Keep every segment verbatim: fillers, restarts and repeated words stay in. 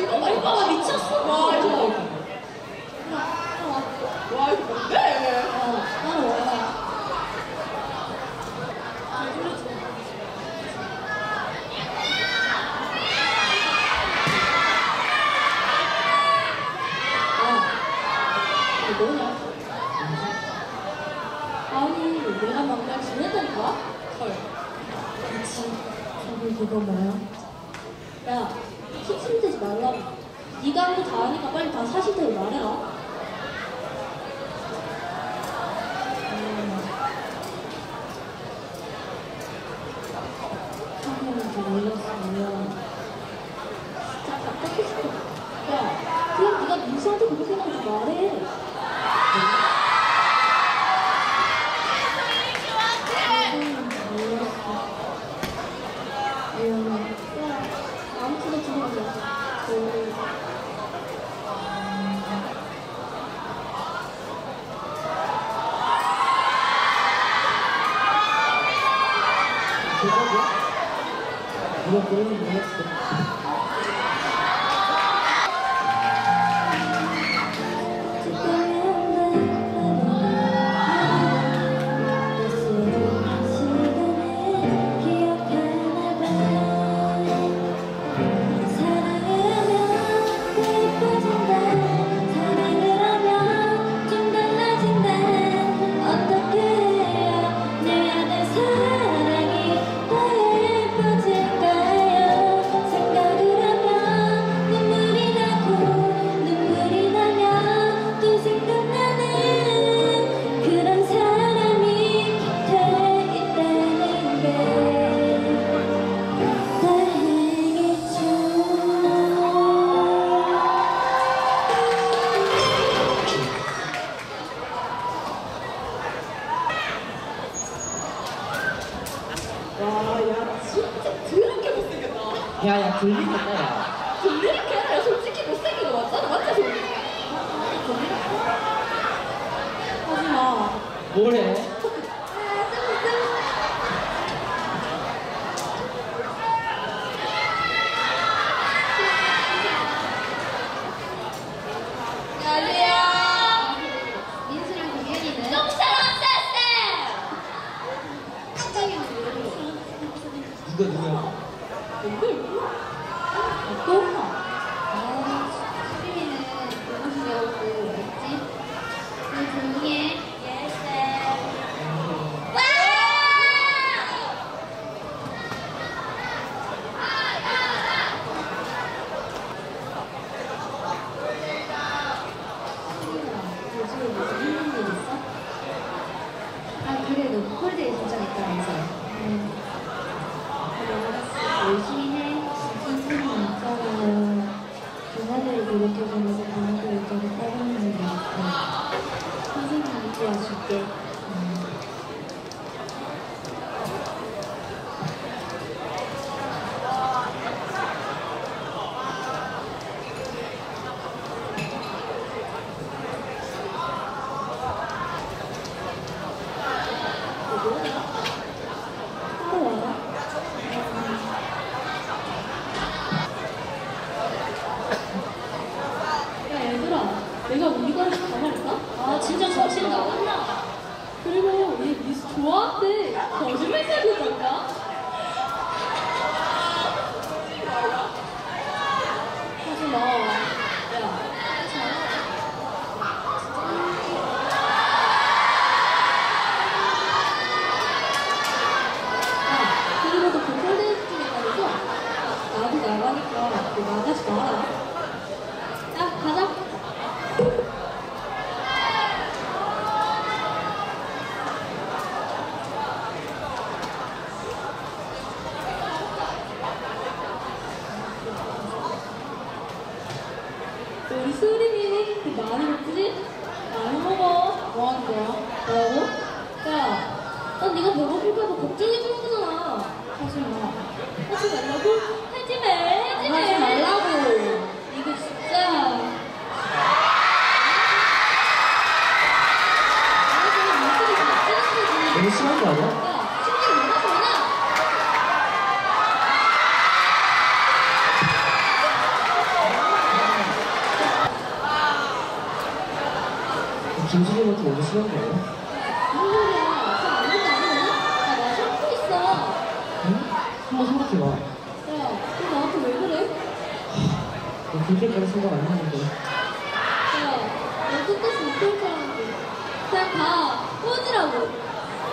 이거 봐, 이거 봐, 미쳤어. 와, 이거 봐. 와, 이거 뭔데? 어, 따라와. 아, 이거 뭐냐? 아니, 내가 막날 지냈다니까? 헐. 그치. 저기 그거 뭐야? 야, 칭칭대지 말라고. 네가 한 거 다 하니까 빨리 다 사실대로 말해라. 음. 한번더 올렸으면 진짜 답답해 죽겠다. 야, 그냥 네가 민수한테 그렇게 하는 거 말해. 아무튼 들어가자. 누가 그러는 거 했어? 야, 야, 들리겠다, 야. 들리게 해. 솔직히 못생긴 거 맞잖아. 맞지, 소리? 하지 마. 뭐래? 난리야. 민수랑 동현이는 똥사랑 쎄쎄. 누가 누구야? 누구? 어떤 아, 수빈이는 너무 귀여웠고, 맞지? 너 조용히 해. 예스. 와! 수빈아, 요즘에 무슨 힘든 일 있어? 아, 그래, 너 콜드에 신청했다면서. 응. 그래, 알았어. 열심히 해. 선생님 있잖아요. 동아리를 노력해주면서 동아리 일정을 따르는 게 있어. 선생님이 도와줄게. 음. 내가 우리 과에서 다 말했다? 아 진짜 정신 나갔나? 그리고 우리 미스 좋아한대. 거짓말 생겼단가? 하지마. 야 아 그리고 너 보컬댄스 중에 말이죠? 나도 나가니까 너 나가지 마라. 야 가자. 우리 수림이 그 많이 먹지? 많이 먹어. 뭐 하는 거야? 뭐라고? 야, 난 네가 배고플까봐 걱정해주는 거잖아. 하지 마. 하지 말라고? 하지 마. 하지 마. 하지 말라고. 이거 진짜. 너무 심한 거 아니야? 야, 심지어 뭐가 뭐냐? 취한 거예요? 무슨 소리야? 저 아무것도 아니거든? 야, 나 참고 있어. 응? 한번 생각해봐. 야, 너 나한테 왜 그래? 너 그렇게까지 생각 안 했는데. 야, 너 끝까지 못할 줄 알았는데. 그냥 가. 꺼지라고.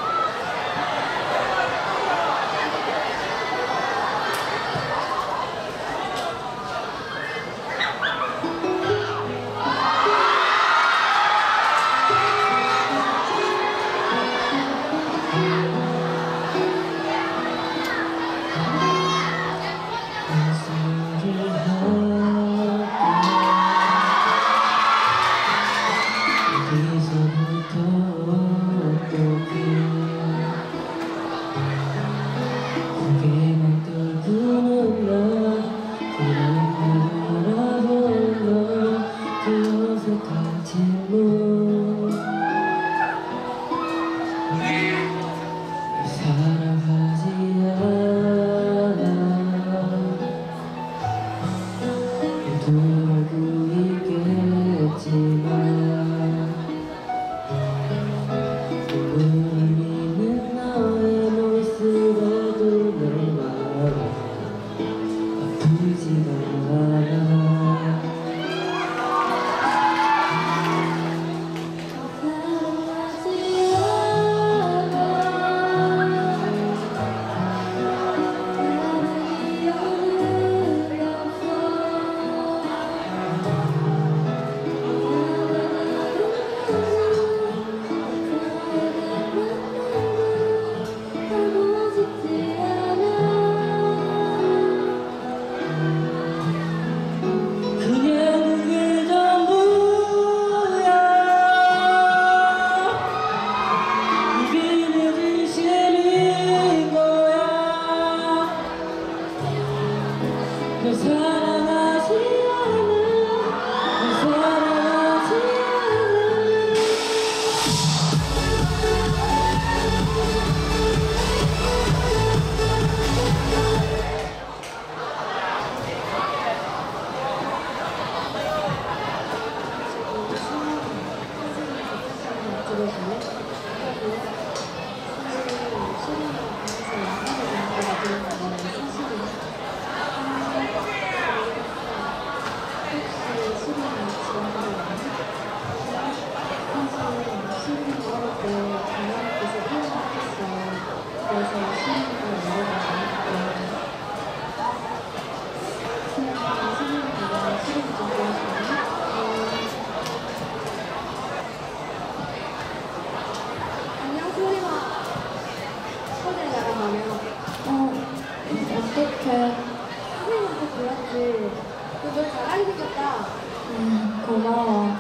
음, 고마워.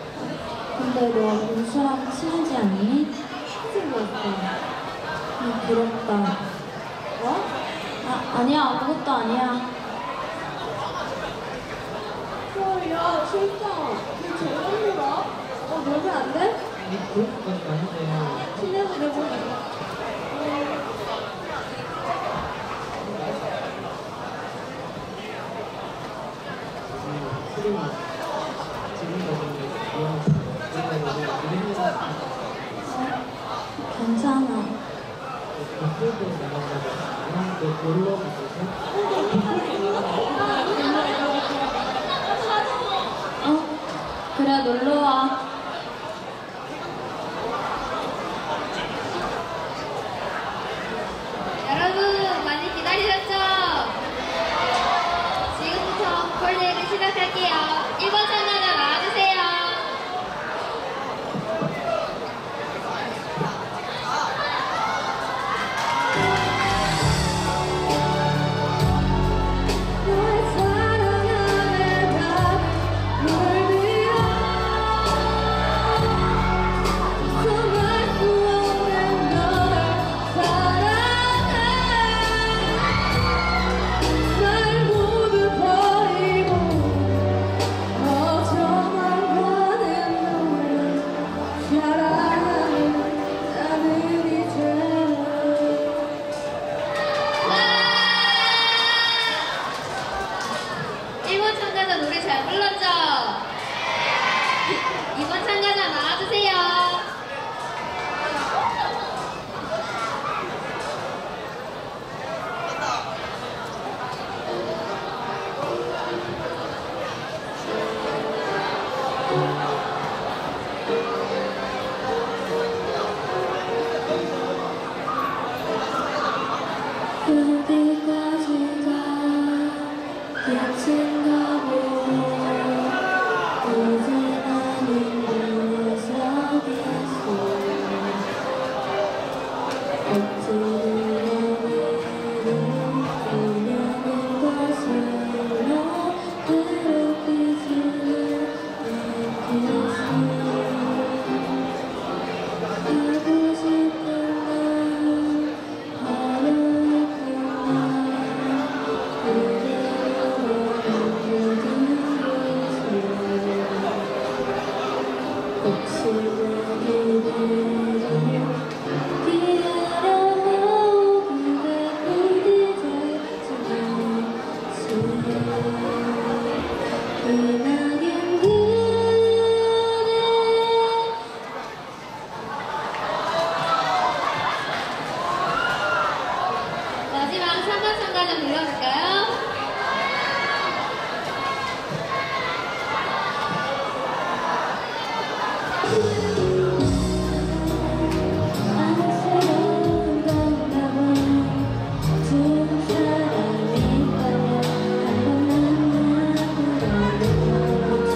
근데 너 민수랑 친하지 않니? 친구 같아. 응, 부럽다. 뭐? 아, 아니야. 아무것도 아니야. 어, 야, 진짜. 너 저런 놀아? 어, 놀면 안 돼? 아니, 그런 것까지는 아닌데. 친해서 내보내. 괜찮아. 어? 그래, 놀러와. 여러분 많이 기다리셨죠? 지금부터 콜레를 시작할게요. 일 번 참가자 나와주세요. 널 사랑하는 밤 널 위한 번 참가자 불러볼까요? 안쓰러운 건가 봐. 좋은 사람이라면 한번 만나보라고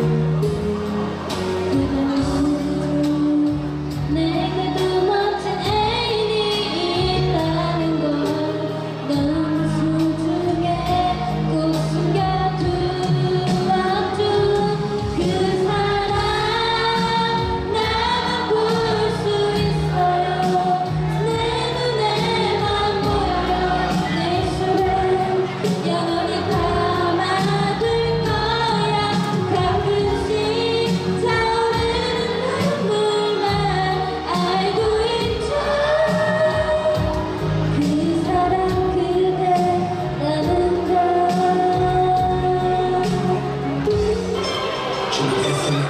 그대 내게도 멋진 애인이 있다는 걸 너무 소중해 꼭 숨겨두었죠. 그 사람 나만 볼 수 있어요. 내 눈에만 보여요. 내 술엔 영원히 담아둘 거야. 가끔씩 차오르는 눈물만 알고 있죠. 그 사람 그대라는 걸. 준비됐어요?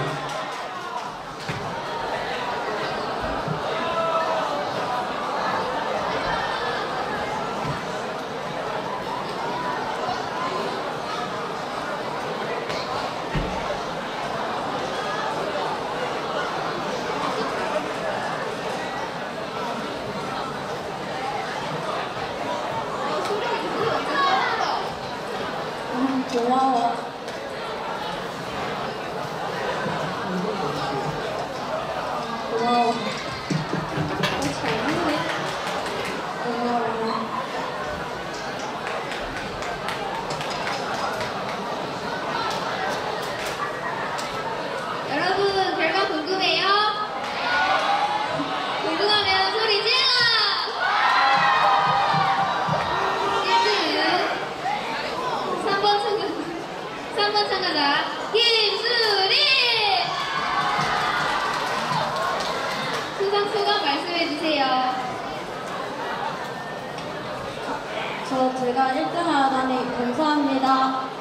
음, 고마워. 고마워. 어, 잘했네. 고마워. 여러분 결과 궁금해요? 궁금하면 소리 질러! 일 등 삼 번 참가자 삼 번 참가자 김수리! 수상 소감 말씀해주세요. 저 제가 일 등 하다니 감사합니다.